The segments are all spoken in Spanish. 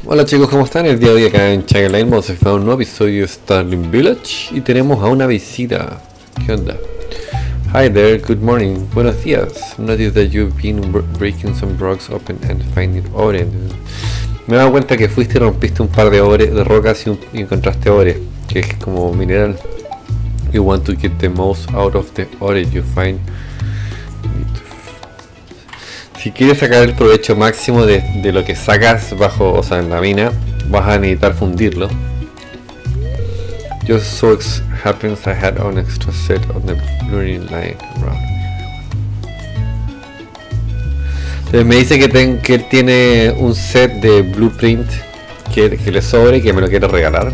Hola chicos, ¿cómo están? El día de hoy acá en Chagaline vamos a filmar un nuevo episodio de Starling Village y tenemos a una visita. ¿Qué onda? Hi there, good morning. Buenos días. Notice that you've been breaking some rocks open and finding ore. Me he dado cuenta que fuiste y rompiste un par de rocas y encontraste ore, que es como mineral. You want to get the most out of the ore you find. Si quieres sacar el provecho máximo de lo que sacas bajo, o sea, en la mina, vas a necesitar fundirlo. Just so it happens I had an extra set on the learning line around. Entonces me dice que él tiene un set de blueprint que le sobre y que me lo quiere regalar.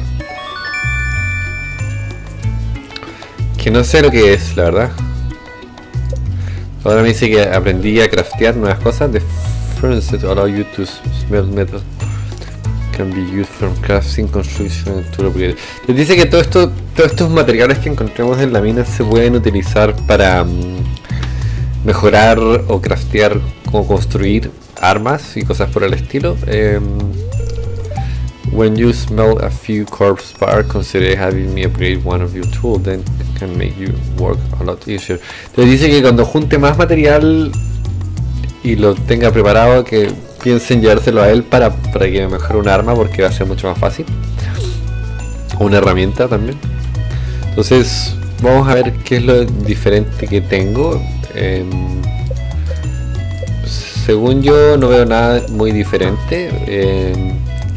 Que no sé lo que es, la verdad. Ahora me dice que aprendí a craftear nuevas cosas. The furnaces allow you to smelt metal. Can be used from crafting, construction and tool upgrade. Les dice que todos estos materiales que encontremos en la mina se pueden utilizar para mejorar o craftear o construir armas y cosas por el estilo. When you smell a few corpse bar, consider having me upgrade one of your tools, then it can make you work a lot easier. Entonces dice que cuando junte más material y lo tenga preparado, que piensen llevárselo a él para que me mejore un arma, porque va a ser mucho más fácil. O una herramienta también. Entonces vamos a ver qué es lo diferente que tengo. Según yo no veo nada muy diferente.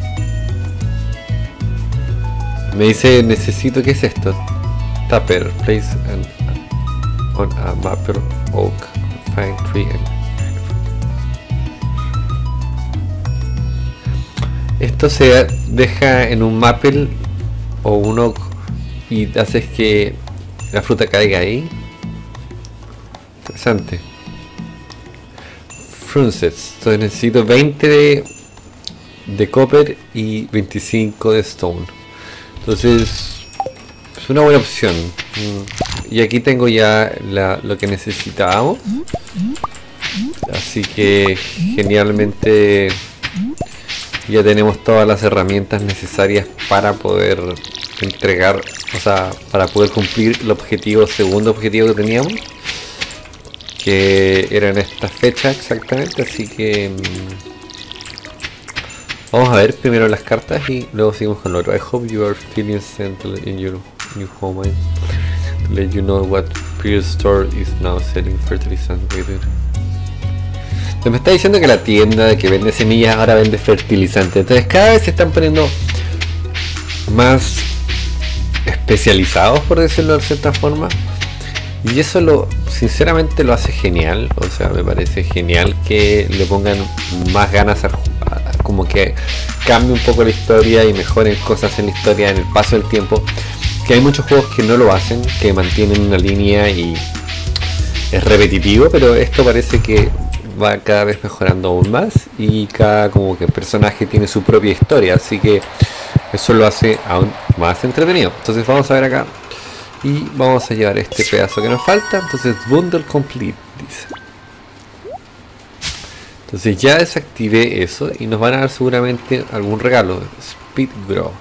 Me dice, necesito, ¿qué es esto? Tupper, place on a maple oak, fine tree. Esto se deja en un maple o un oak y haces que la fruta caiga ahí. Interesante. Frunces. Entonces necesito 20 de copper y 25 de stone. Entonces es una buena opción. Y aquí tengo ya lo que necesitábamos. Así que genialmente ya tenemos todas las herramientas necesarias para poder entregar, o sea, para poder cumplir el segundo objetivo que teníamos, que era en esta fecha exactamente. Así que vamos a ver primero las cartas y luego seguimos con lo otro. I hope you are feeling settled in your new home. To let you know what Pierce Store is now selling fertilizant. Me está diciendo que la tienda que vende semillas ahora vende fertilizante. Entonces cada vez se están poniendo más especializados, por decirlo de cierta forma. Y eso sinceramente lo hace genial. O sea, me parece genial que le pongan más ganas como que cambie un poco la historia y mejoren cosas en la historia en el paso del tiempo. Que hay muchos juegos que no lo hacen, que mantienen una línea y es repetitivo, pero esto parece que va cada vez mejorando aún más y cada como que personaje tiene su propia historia, así que eso lo hace aún más entretenido. Entonces vamos a ver acá y vamos a llevar este pedazo que nos falta. Entonces bundle complete dice. Entonces ya desactivé eso y nos van a dar seguramente algún regalo. Speed Grow.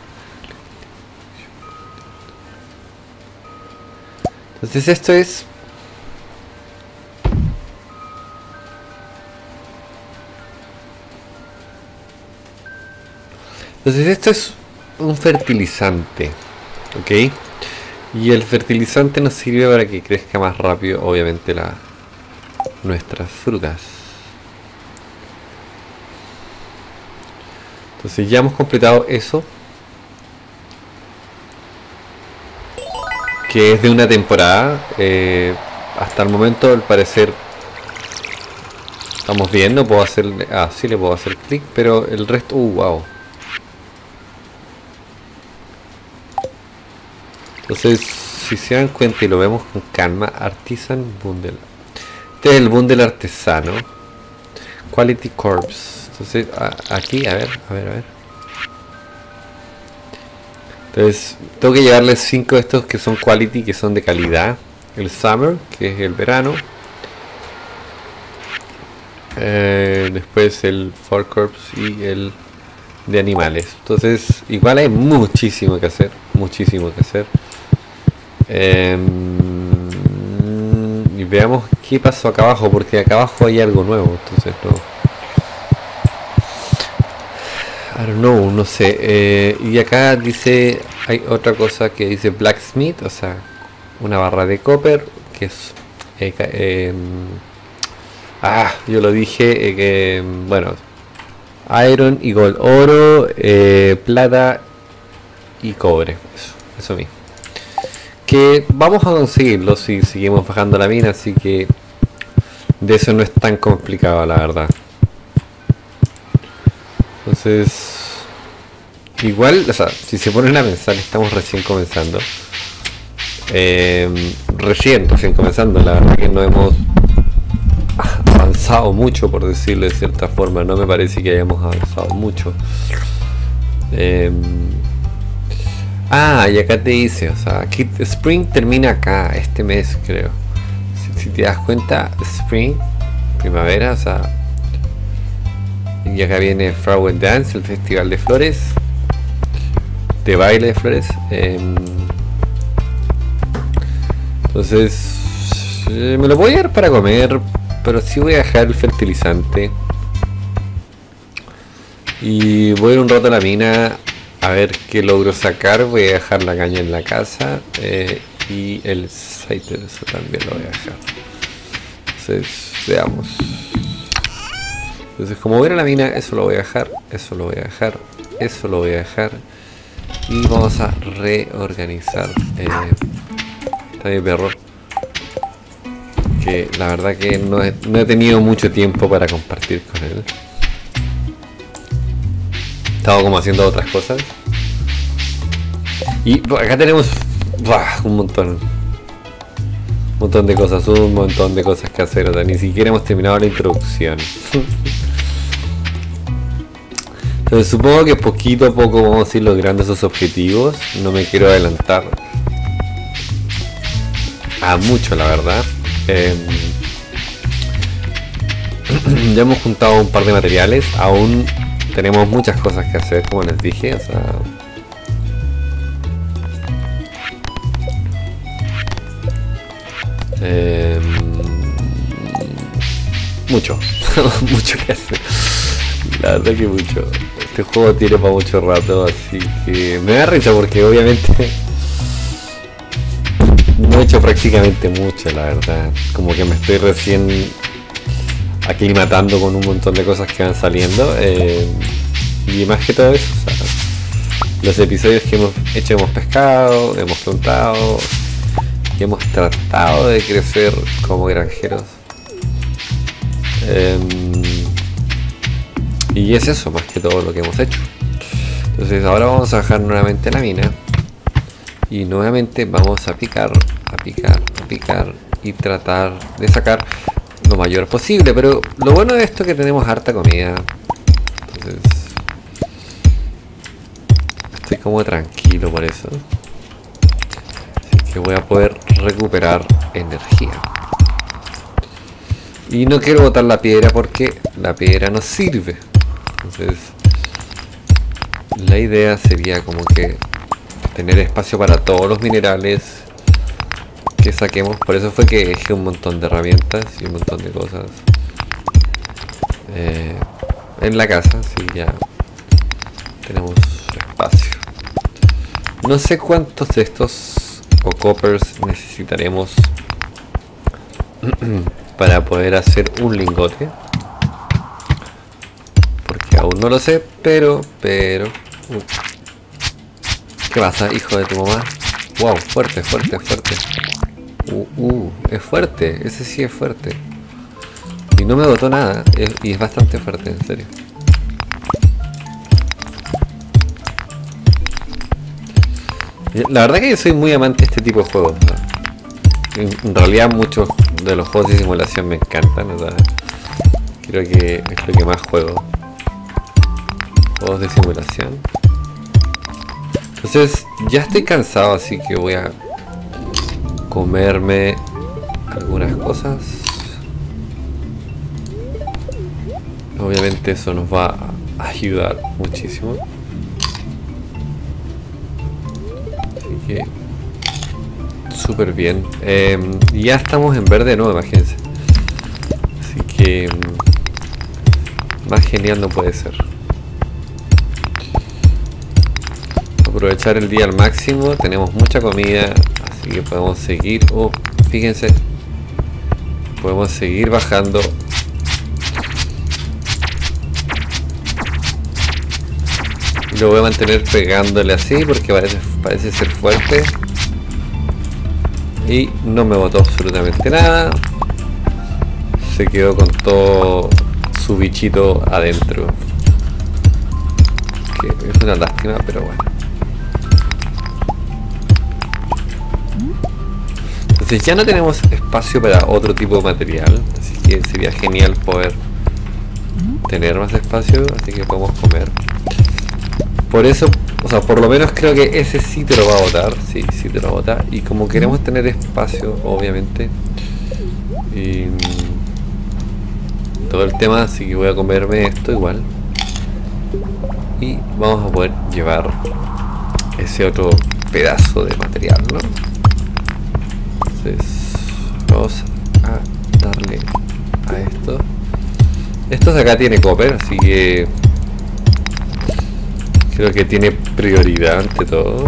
Entonces esto es un fertilizante, ¿ok? Y el fertilizante nos sirve para que crezca más rápido, obviamente, nuestras frutas. Entonces ya hemos completado eso, que es de una temporada. Hasta el momento, al parecer, estamos bien. No puedo hacerle... Ah, sí le puedo hacer clic, pero el resto... wow. Entonces, si se dan cuenta y lo vemos con calma, Artisan Bundle. Este es el bundle artesano. Quality Corpse. Entonces, aquí, a ver. Entonces, tengo que llevarles 5 de estos que son quality, que son de calidad. El Summer, que es el verano. Después el Four Corpse y el de animales. Entonces, igual hay muchísimo que hacer, muchísimo que hacer. Y veamos qué pasó acá abajo, porque acá abajo hay algo nuevo, entonces no. I don't know, no sé. Y acá dice, hay otra cosa que dice blacksmith, o sea, una barra de copper, que es... yo lo dije, que bueno, iron y gold, oro, plata y cobre, eso mismo. Que vamos a conseguirlo si seguimos bajando la mina, así que de eso no es tan complicado, la verdad. Entonces, igual, o sea, si se ponen a pensar, estamos recién comenzando. Recién comenzando, la verdad que no hemos avanzado mucho, por decirlo de cierta forma. No me parece que hayamos avanzado mucho. Y acá te dice, o sea, aquí Spring termina acá, este mes creo. Si te das cuenta, Spring, primavera, o sea, y acá viene Flower Dance, el festival de flores, de baile de flores. Entonces, me lo voy a dar para comer, pero sí voy a dejar el fertilizante. Y voy a ir un rato a la mina a ver qué logro sacar. Voy a dejar la caña en la casa, y el cider, eso también lo voy a dejar. Entonces, veamos. Entonces, como voy a ir a la mina, eso lo voy a dejar, eso lo voy a dejar, eso lo voy a dejar. Y vamos a reorganizar. Está mi perro, que la verdad que no he tenido mucho tiempo para compartir con él. He estado como haciendo otras cosas. Y acá tenemos un montón de cosas, un montón de cosas que hacer. O sea, ni siquiera hemos terminado la introducción. Entonces supongo que poquito a poco vamos a ir logrando esos objetivos. No me quiero adelantar a mucho, la verdad. Ya hemos juntado un par de materiales. Aún tenemos muchas cosas que hacer, como les dije. O sea, mucho mucho que hacer, la verdad que mucho. Este juego tiene para mucho rato, así que me da risa porque obviamente no he hecho prácticamente mucho, la verdad. Como que me estoy recién aclimatando con un montón de cosas que van saliendo, y más que todo eso, o sea, los episodios que hemos hecho, hemos pescado, hemos plantado y hemos tratado de crecer como granjeros. Y es eso más que todo lo que hemos hecho. Entonces ahora vamos a bajar nuevamente la mina y nuevamente vamos a picar y tratar de sacar lo mayor posible. Pero lo bueno de esto es que tenemos harta comida, entonces estoy como tranquilo por eso. Así que voy a poder recuperar energía. Y no quiero botar la piedra porque la piedra no sirve. Entonces la idea sería como que tener espacio para todos los minerales que saquemos. Por eso fue que dejé un montón de herramientas y un montón de cosas en la casa. Así ya tenemos espacio. No sé cuántos de estos o coppers necesitaremos para poder hacer un lingote, porque aún no lo sé, pero ¿qué pasa, hijo de tu mamá? Wow, fuerte. Es fuerte, ese sí es fuerte. Y no me botó nada, y es bastante fuerte, en serio. La verdad que yo soy muy amante de este tipo de juegos, ¿no? En realidad muchos de los juegos de simulación me encantan, o sea, creo que es lo que más juego, juegos de simulación. Entonces ya estoy cansado, así que voy a comerme algunas cosas. Obviamente eso nos va ayudar muchísimo. Así que súper bien. Ya estamos en verde de nuevo, imagínense. Así que más genial no puede ser. Aprovechar el día al máximo. Tenemos mucha comida, así que podemos seguir. Oh, fíjense, podemos seguir bajando. Lo voy a mantener pegándole así porque parece ser fuerte. Y no me botó absolutamente nada. Se quedó con todo su bichito adentro. Que es una lástima, pero bueno. Entonces ya no tenemos espacio para otro tipo de material. Así que sería genial poder tener más espacio. Así que podemos comer. Por eso, o sea, por lo menos creo que ese sí te lo va a botar. Sí, sí te lo bota. Y como queremos tener espacio, obviamente, y todo el tema, así que voy a comerme esto igual. Y vamos a poder llevar ese otro pedazo de material, ¿no? Entonces, vamos a darle a esto. Esto de acá tiene copper, así que creo que tiene prioridad ante todo.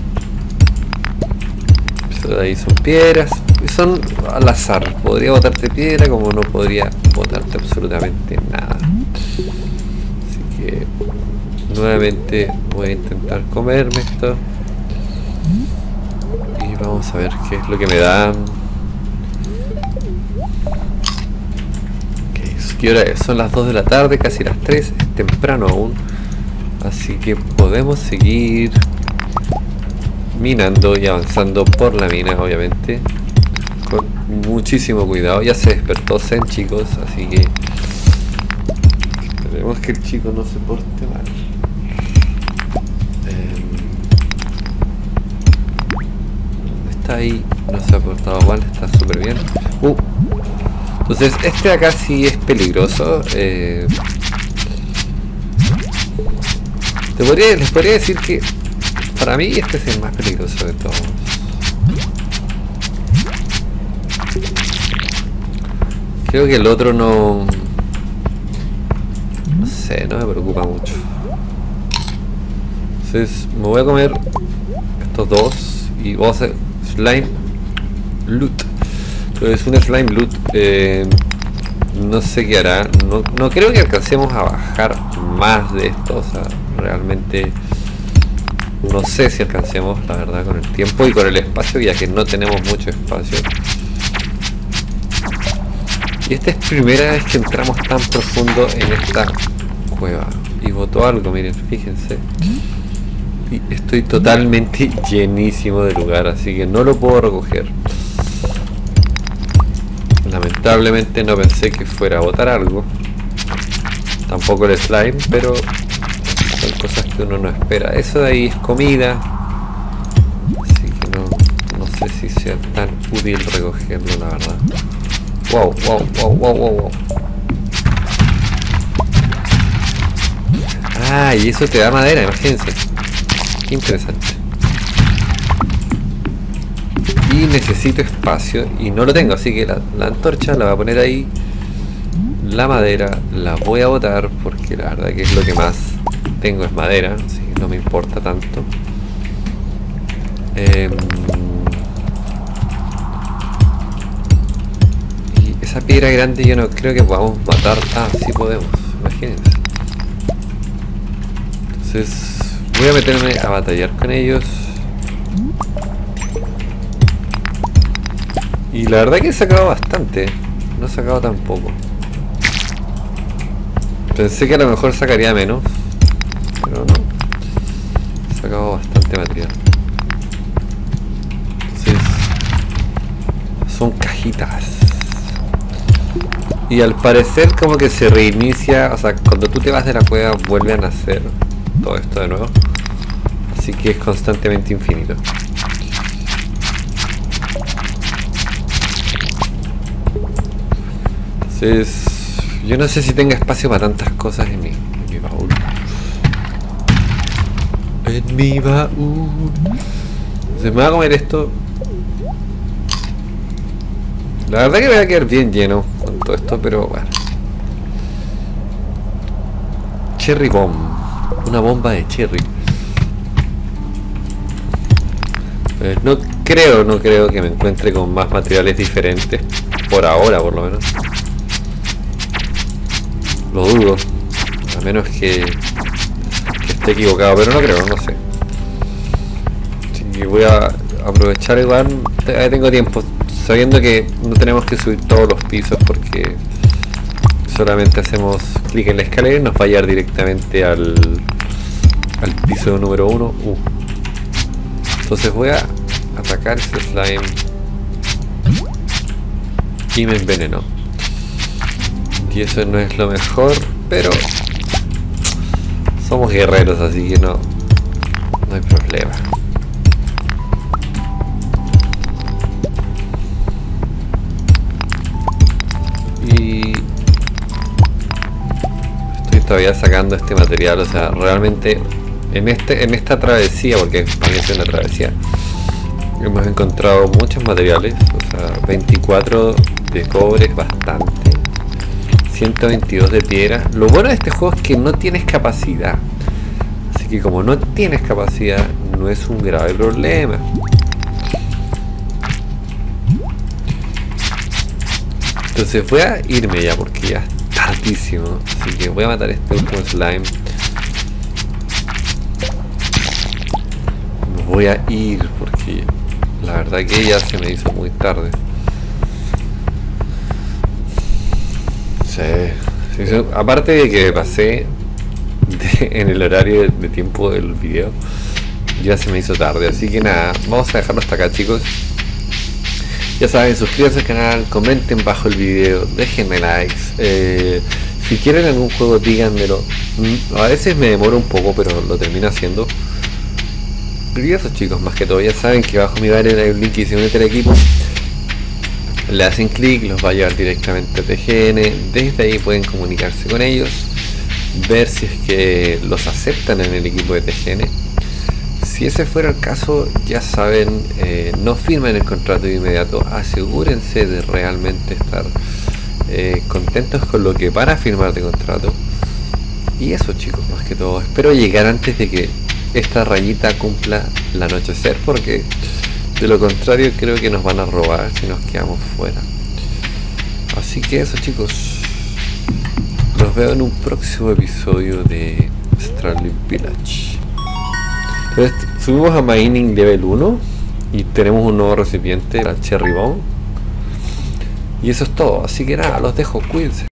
Eso de ahí son piedras. Son al azar. Podría botarte piedra como no podría botarte absolutamente nada. Así que nuevamente voy a intentar comerme esto. Y vamos a ver qué es lo que me da. ¿Qué hora es? Son las 2 de la tarde, casi las 3. Es temprano aún. Así que podemos seguir minando y avanzando por la mina, obviamente, con muchísimo cuidado. Ya se despertó Zen, chicos, así que esperemos que el chico no se porte mal. Está ahí, no se ha portado mal, está súper bien. Entonces este de acá sí es peligroso. Les podría decir que para mí este es el más peligroso de todos. Creo que el otro no sé, no me preocupa mucho. Entonces me voy a comer estos dos y vamos a hacer slime loot. Entonces un slime loot, no sé qué hará. No creo que alcancemos a bajar más de esto. O sea, realmente no sé si alcancemos, la verdad, con el tiempo y con el espacio, ya que no tenemos mucho espacio. Y esta es primera vez que entramos tan profundo en esta cueva. Y botó algo, miren, fíjense. Y estoy totalmente llenísimo de lugar, así que no lo puedo recoger. Lamentablemente no pensé que fuera a botar algo. Tampoco el slime, pero son cosas que uno no espera. Eso de ahí es comida, así que no sé si sea tan útil recogerlo, la verdad. Wow. Ah, y eso te da madera, imagínense. Qué interesante. Y necesito espacio y no lo tengo, así que la antorcha la voy a poner ahí. La madera la voy a botar porque la verdad que es lo que más tengo, es madera, así que no me importa tanto. Y esa piedra grande yo no creo que podamos matar. Ah, sí podemos, imagínense. Entonces voy a meterme a batallar con ellos. Y la verdad que he sacado bastante, no he sacado tan poco. Pensé que a lo mejor sacaría menos, pero no. He sacado bastante material. Entonces, son cajitas. Y al parecer como que se reinicia, o sea, cuando tú te vas de la cueva vuelve a nacer todo esto de nuevo. Así que es constantemente infinito. Entonces, yo no sé si tenga espacio para tantas cosas en mi baúl. en mi baúl. Se me va a comer esto. La verdad que me va a quedar bien lleno con todo esto, pero bueno. Cherry Bomb. Una bomba de cherry. No creo que me encuentre con más materiales diferentes. Por ahora, por lo menos. Lo dudo. A menos que esté equivocado, pero no creo, no sé. Así que voy a aprovechar igual. Tengo tiempo. Sabiendo que no tenemos que subir todos los pisos porque solamente hacemos clic en la escalera y nos va a llevar directamente al piso número 1. Entonces voy a atacar ese slime y me envenenó. Y eso no es lo mejor, pero somos guerreros, así que no hay problema. Y estoy todavía sacando este material, o sea, realmente en esta travesía, porque también es una travesía, hemos encontrado muchos materiales, o sea, 24 de cobre es bastante, 122 de piedra. Lo bueno de este juego es que no tienes capacidad, así que como no tienes capacidad no es un grave problema. Entonces voy a irme ya porque ya es tardísimo, así que voy a matar este último slime. Me voy a ir porque la verdad que ya se me hizo muy tarde. Sí, aparte de que pasé en el horario de tiempo del video, ya se me hizo tarde, así que nada, vamos a dejarlo hasta acá, chicos. Ya saben, suscríbanse al canal, comenten bajo el video, déjenme likes, si quieren algún juego díganmelo. A veces me demoro un poco, pero lo termino haciendo. Y eso, chicos, más que todo, ya saben que bajo mi banner hay un link y se unen al equipo. Le hacen clic, los va a llevar directamente a TGN. Desde ahí pueden comunicarse con ellos, ver si es que los aceptan en el equipo de TGN. Si ese fuera el caso, ya saben, no firmen el contrato de inmediato, asegúrense de realmente estar contentos con lo que van a firmar de contrato. Y eso, chicos, más que todo, espero llegar antes de que esta rayita cumpla el anochecer, porque de lo contrario creo que nos van a robar si nos quedamos fuera. Así que eso, chicos, los veo en un próximo episodio de Stardew Village. Entonces, subimos a Mining Level 1 y tenemos un nuevo recipiente, la Cherry Bomb. Y eso es todo, así que nada, los dejo, cuídense.